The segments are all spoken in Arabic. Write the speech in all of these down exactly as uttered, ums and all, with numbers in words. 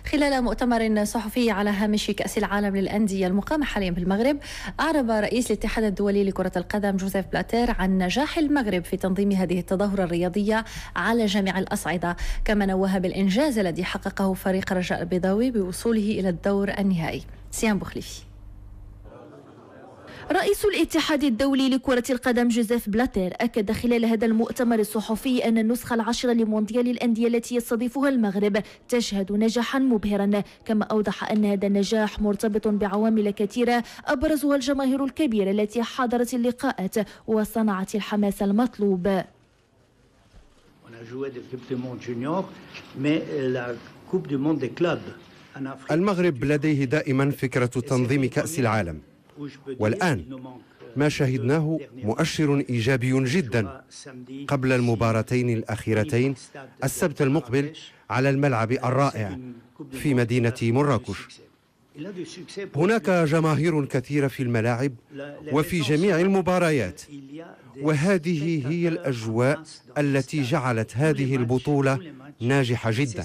خلال مؤتمر صحفي على هامش كأس العالم للأندية المقام حاليا بالمغرب، أعرب رئيس الاتحاد الدولي لكرة القدم جوزيف بلاتير عن نجاح المغرب في تنظيم هذه التظاهرة الرياضية على جميع الأصعدة، كما نوه بالإنجاز الذي حققه فريق الرجاء البيضاوي بوصوله إلى الدور النهائي. سيان بوخليفي. رئيس الاتحاد الدولي لكرة القدم جوزيف بلاتير أكد خلال هذا المؤتمر الصحفي أن النسخة العاشرة لمونديال الأندية التي يستضيفها المغرب تشهد نجاحا مبهرا، كما أوضح أن هذا النجاح مرتبط بعوامل كثيرة أبرزها الجماهير الكبيرة التي حضرت اللقاءات وصنعت الحماس المطلوب. المغرب لديه دائما فكرة تنظيم كأس العالم، والآن ما شاهدناه مؤشر إيجابي جدا قبل المباراتين الأخيرتين السبت المقبل على الملعب الرائع في مدينة مراكش. هناك جماهير كثيرة في الملاعب وفي جميع المباريات، وهذه هي الأجواء التي جعلت هذه البطولة ناجحة جدا.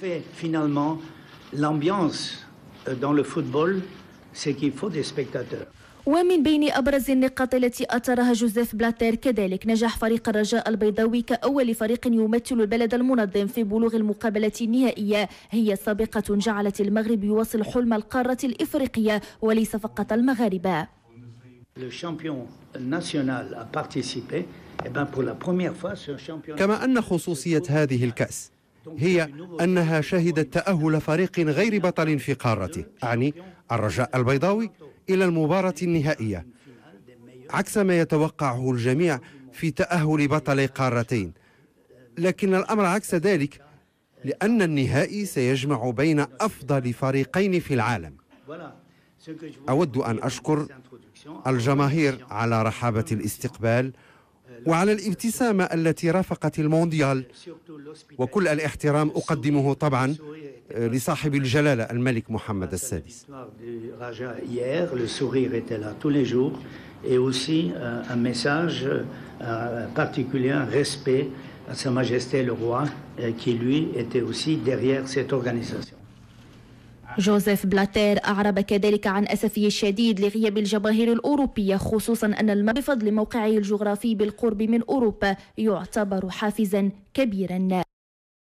ومن بين أبرز النقاط التي أثرها جوزيف بلاتير كذلك نجاح فريق الرجاء البيضاوي كأول فريق يمثل البلد المنظم في بلوغ المقابلة النهائية، هي سابقة جعلت المغرب يواصل حلم القارة الإفريقية وليس فقط المغاربة. كما أن خصوصية هذه الكأس هي أنها شهدت تأهل فريق غير بطل في قارته، أعني الرجاء البيضاوي، إلى المباراة النهائية، عكس ما يتوقعه الجميع في تأهل بطلي قارتين. لكن الأمر عكس ذلك، لأن النهائي سيجمع بين أفضل فريقين في العالم. أود أن أشكر الجماهير على رحابة الاستقبال وعلى الابتسامة التي رافقت المونديال، وكل الاحترام أقدمه طبعا لصاحب الجلالة الملك محمد السادس. جوزيف بلاتير أعرب كذلك عن أسفه الشديد لغياب الجماهير الأوروبية، خصوصا أن المغرب بفضل موقعه الجغرافي بالقرب من أوروبا يعتبر حافزا كبيرا.